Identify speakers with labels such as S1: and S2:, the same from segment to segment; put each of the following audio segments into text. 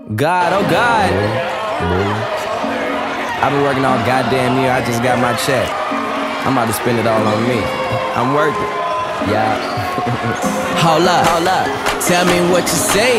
S1: God, oh God. I've been working all goddamn year, I just got my check. I'm about to spend it all on me. I'm worth it. Yeah. Hold up. Tell me what you say.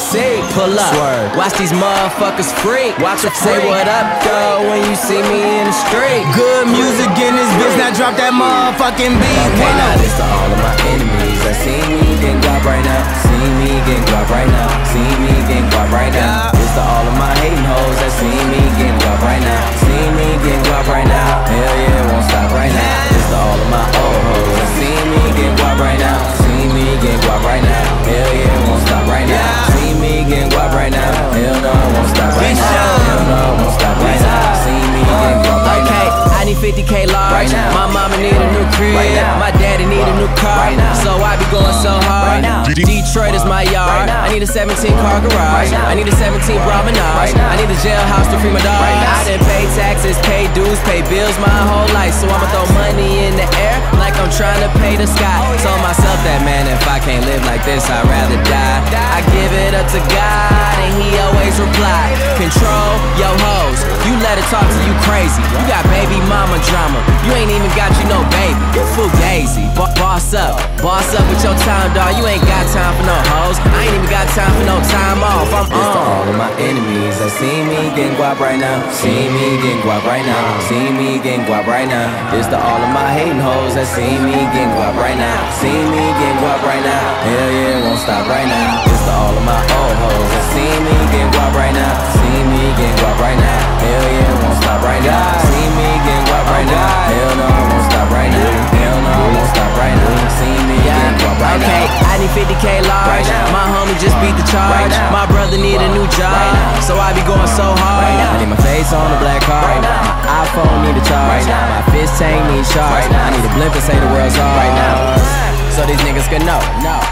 S1: Pull up. Swerve. Watch these motherfuckers freak. Watch them say what up, though, when you see me in the street. Good music in this bitch, now drop that motherfucking beat. Okay, now this to all of my enemies that see me getting guap right now. See me getting guap right now. See me getting guap right now. This to all of my hating hoes that see me getting guap right now. See me getting guap right now. Hell yeah, it won't stop right now. This to all of my old hoes that see me getting guap right now. See me getting guap right now. Hell yeah, it won't stop right now. See me getting guap right now. Hell no, it won't stop right now. Hell no, it won't stop right now. See me getting guap right now. Okay, I need 50K large. My mama need a new crib. My daddy need a new car. So I be going so hard. Detroit is my yard. I need a 17-car garage. I need a 17 promenade. I need a jailhouse to free my dog. I done pay taxes, pay dues, pay bills my whole life. So I'ma throw money in the air like I'm trying to pay the sky. Told myself that, man, if I can't live like this, I'd rather die. I give it up to God and he always reply. Control your hoes. You let it talk to you crazy. You got baby mama drama. You ain't even got you no baby. Fugazi. Boss up with your time, dawg. You ain't got time for no hoes. I ain't even got time for no time off. I'm on. This to all of my enemies that see me getting guap right now. See me getting guap right now. See me getting guap right now. This to all of my hating hoes that see me getting guap right now. See me getting guap right now. Hell yeah, it won't stop right now. This to all of my old hoes that see me getting guap right now. See me getting guap right now. Hell yeah, it won't stop right now. See me getting guap right now. Hell no, it won't stop right now. Hell no, it won't stop right now. See me getting guap right now. Okay, I need 50K large. My homie just beat the charge. My brother need a new job, so I be going so hard. I need my face on a black card. My iPhone need a charge. My fish tank need charge. I need a blimp to say the world's ours, so these niggas can know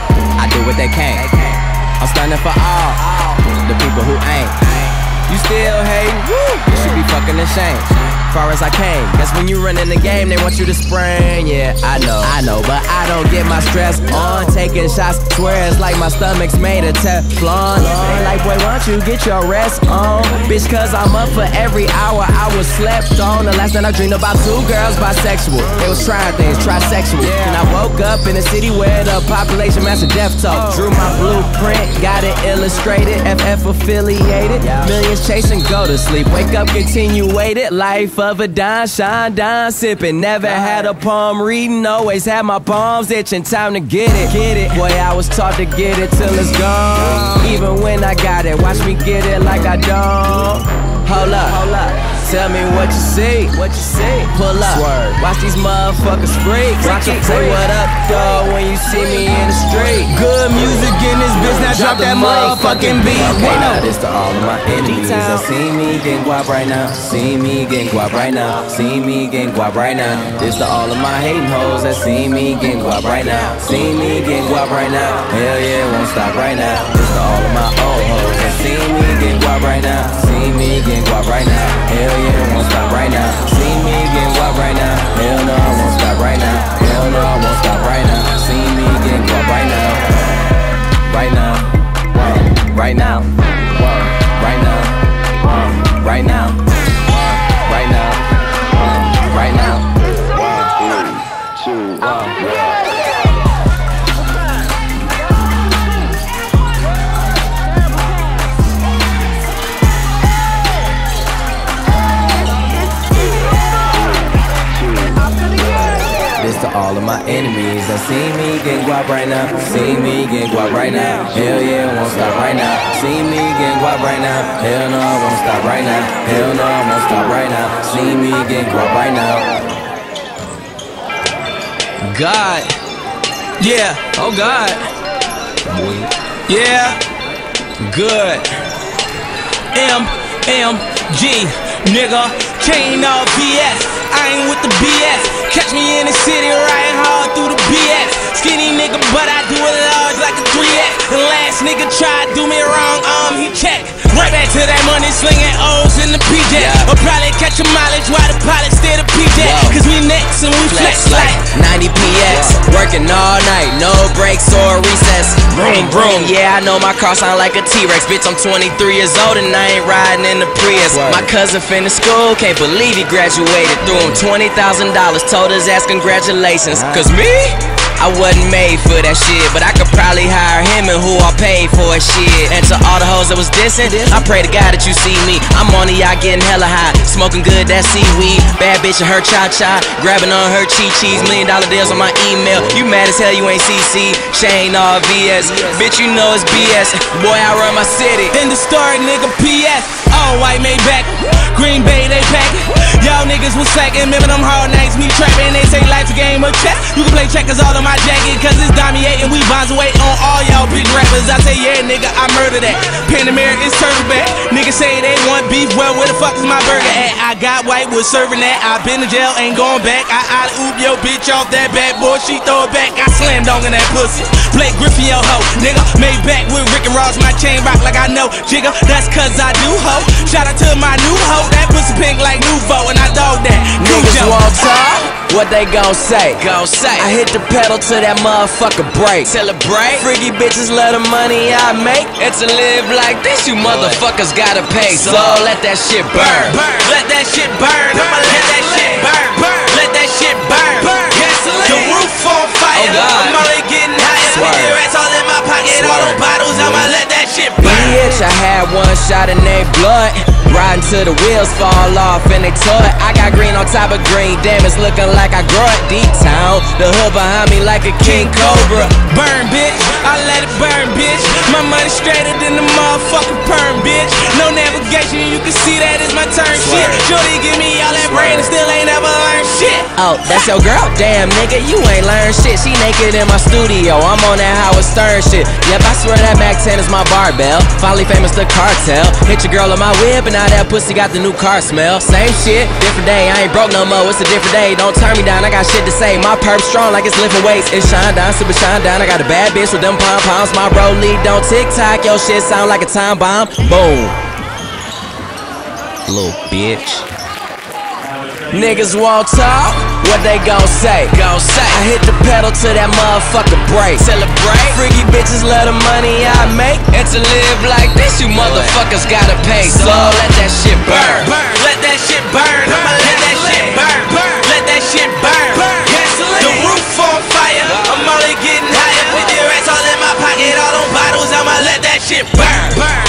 S1: I do what they can. I'm standing for all the people who ain't. You still hating? You should be fucking ashamed. Far as I came, guess when you run in the game, they want you to spring. Yeah, I know, but I don't get my stress on. Taking shots, swear it's like my stomach's made of Teflon. Ain't like, boy, why don't you get your rest on? Bitch, cause I'm up for every hour I was slept on. The last night I dreamed about 2 girls bisexual. They was trying things, trisexual. And I woke up in a city where the population matched a death toll. Drew my blueprint, got it illustrated, FF affiliated. Millions chasing, go to sleep, wake up, continuated. Life of a dime, shine, dime, sipping. Never had a palm reading, always had my palms itching. Time to get it. Boy, I was taught to get it till it's gone. Even when I got it, watch me get it like I don't. Hold up. Tell me what you see. Pull up. Swerve. Watch these motherfuckers freak. Watch them say what up, though, when you see me in the street. Good music in this bitch, now drop that motherfucking beat. Okay, now this to all of my enemies that see me getting guap right now. See me getting guap right now. See me getting guap right now. This to all of my hating hoes that see me getting guap right now. See me getting guap right now. Hell yeah, it won't stop right now. This to all of my old hoes that see me getting guap right now. See me getting guap right now. Hell yeah, it won't stop right now. See me getting guap right now. Hell no, it won't stop right now. Hell no, it won't stop right now. See me getting guap right now. Right now. Right now. Right now. Right now. Right now. Right now. 1, 2, 1. To all of my enemies that see me getting guap right now. See me getting guap right now. Hell yeah, it won't stop right now. See me getting guap right now. Hell no, it won't stop right now. Hell no, it won't stop right now. See me getting guap right now. God. Yeah. Oh God. Yeah. Good. MMG. Nigga. King of BS. I ain't with the BS. Catch me in the city riding hard through the BS. Skinny nigga, but I do it large like a 3X. The last nigga tried to do me wrong, he checked. Right
S2: back to that money, slinging O's in the PJ. Or probably catch a mileage while the pilot steer the PJ. Cause we next and we flex like
S1: 90 PX, working all night, no breaks or recess. Vroom, vroom, yeah, I know my car sound like a T-Rex. Bitch, I'm 23 years old and I ain't riding in the Prius. My cousin finished school, can't believe he graduated. Threw him $20,000, told his ass congratulations. Cause me? I wasn't made for that shit, but I could probably hire him and who I paid for his shit. And to all the hoes that was dissing, I pray to God that you see me. I'm on the yacht getting hella high, smoking good, that seaweed. Bad bitch and her cha-cha, grabbing on her chi-chis. $1 million deals on my email. You mad as hell you ain't CC, Shane all VS. Bitch, you know it's BS. Boy, I run my city.
S2: In the story, nigga, PS. All white Maybach, Green Bay, they pack it. Y'all niggas was sacking, remember them hard nights, me trapping. They say life's a game of chess. You can play checkers all on my jacket, cause it's dominating. We bonds away on all y'all big rappers. I say, yeah, nigga, I murder that. Panamera is turtle back. Niggas say they want beef, well, where the fuck is my burger at? I got white, was serving that. I been to jail, ain't going back. I oop your bitch off that bad boy, she throw it back. I slam dunk in that pussy. Blake Griffin, yo ho, nigga. Made back with Rick and Ross, my chain rock like I know. Jigga, that's cause I do ho. Shout out to my new hoe, that pussy pink like Nouveau, and I dog that.
S1: Niggas won't talk, what they gon' say? I hit the pedal to that motherfucker break. Celebrate. Freaky bitches love the money I make. And to live like this, you motherfuckers gotta pay. So let that shit burn.
S2: Let that shit burn. I'ma let that shit burn. Let that shit burn. Gasoline. The roof on fire.
S1: Oh God.
S2: I'm only getting higher. Cigarettes all in my pocket. All them bottles. I'ma let that shit burn.
S1: Bitch, I had one shot in their blood. Riding till the wheels fall off and they toy. I got green on top of green, damn, it's looking like I grow it deep town. The hood behind me like a king cobra.
S2: Burn, bitch, I let it burn, bitch. My money straighter than the motherfucking perm, bitch. No navigation, you can see that is my turn shit. Shorty give me all that brain and still ain't ever learned shit.
S1: Oh, that's your girl? Damn, nigga, you ain't learned shit. She naked in my studio, I'm on that Howard Stern shit. Yep, I swear that Mac 10 is my barbell. Finally famous, the cartel. Hit your girl on my whip and now that pussy got the new car smell. Same shit, different day, I ain't broke no more, it's a different day. Don't turn me down, I got shit to say. My perp strong like it's lifting weights. It's shine down, super shine down. I got a bad bitch with them pom-poms. My bro lead don't TikTok, your shit sound like a time bomb. Boom. Little bitch. Niggas won't talk, what they gon' say? I hit the pedal to that motherfucker break. Celebrate. Freaky bitches love the money I make. And to live like this, you motherfuckers gotta pay. So let that shit burn.
S2: Let that shit burn. I'ma let that shit burn. Let that shit burn. Gasoline. The roof on fire. I'm only getting higher. With the rest all in my pocket, all them bottles. I'ma let that shit burn.